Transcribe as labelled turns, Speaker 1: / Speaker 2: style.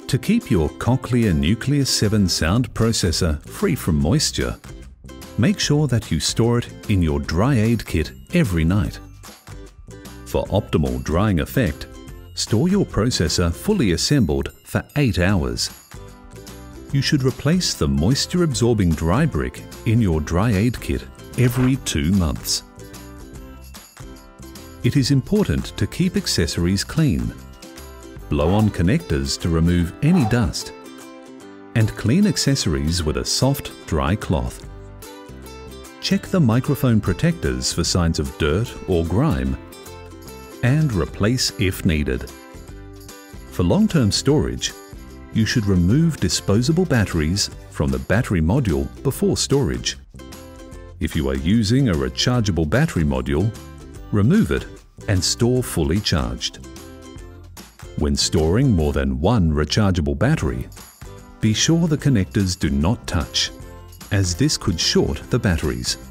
Speaker 1: To keep your Cochlear Nucleus 7 sound processor free from moisture, make sure that you store it in your dry aid kit every night. For optimal drying effect, store your processor fully assembled for 8 hours. You should replace the moisture-absorbing dry brick in your dry aid kit every 2 months. It is important to keep accessories clean. Blow on connectors to remove any dust, and clean accessories with a soft, dry cloth. Check the microphone protectors for signs of dirt or grime, and replace if needed. For long-term storage, you should remove disposable batteries from the battery module before storage. If you are using a rechargeable battery module, remove it and store fully charged. When storing more than one rechargeable battery, be sure the connectors do not touch, as this could short the batteries.